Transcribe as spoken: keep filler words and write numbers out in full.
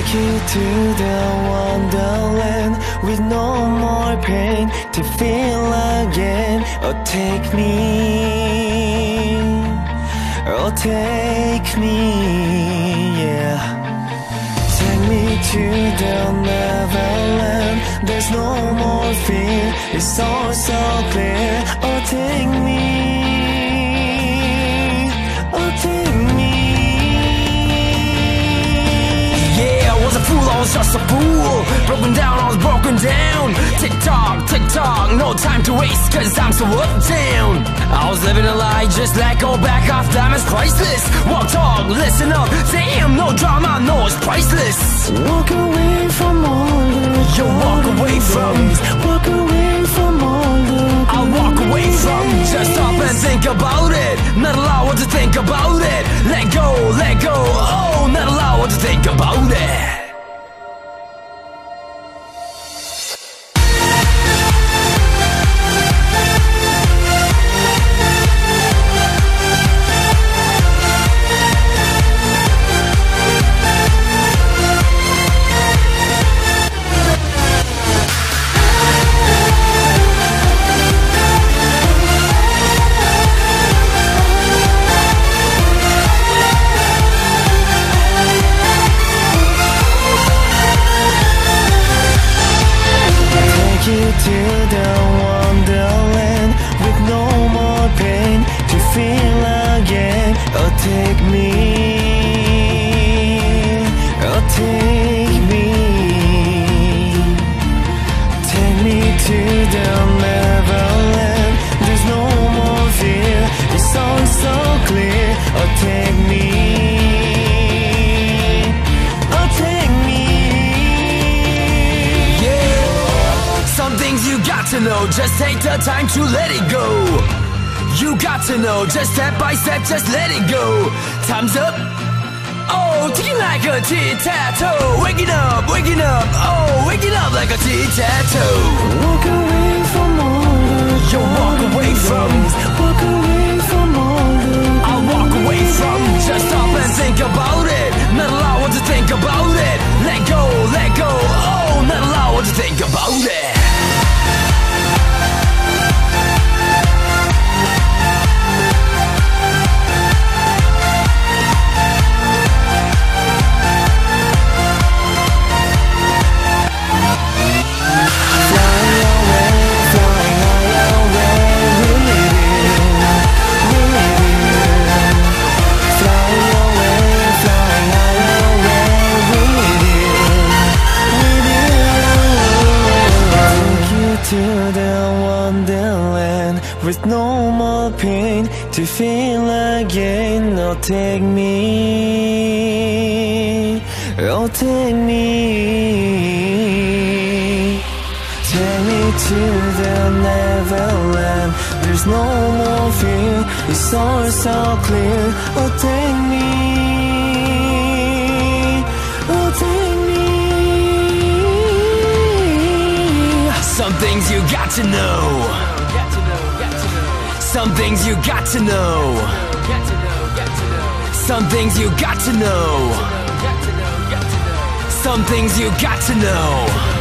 take you to the wonderland with no more pain to feel again. Oh, take me, oh, take me, yeah. Take me to the Neverland. There's no more fear, it's all so clear. Oh, take me, oh, take me. Yeah, I was a fool, I was just a fool. Broken down, I was broken down. Tick tock, tick tock, no time to waste, cause I'm so uptown. I was living a lie, just let go back off diamonds, priceless. Walk, talk, listen up, damn, no drama, no, it's priceless. Walk away from all the You walk away from Walk away from all the I'll walk away from Just stop and think about it. Not allowed to think about it. Let go, let go, oh, not allowed to think about it. to the wonderland with no more pain to feel again. Oh, take me, oh, take me, take me to the Neverland. There's no more fear, it's all so clear. Oh, take me, oh, take me. Some things you got to know, just take the time to let it go. You got to know, just step by step, just let it go. Time's up, oh, ticking like a tic-tac-toe. Waking up, waking up, oh, waking up like a tic-tac-toe. Walk away from all the You walk away from Walk away from all the I'll walk away from Just stop and think about it. Not allowed to think about it. Let go, let go, oh, not allowed to think about it. to the wonderland with no more pain to feel again. Oh, take me, oh, take me, take me to the Neverland. There's no more fear, it's all so clear. Oh, take me, oh, take me. Some things you got to know. Some things you got to know. Some things you got to know. Some things you got to know.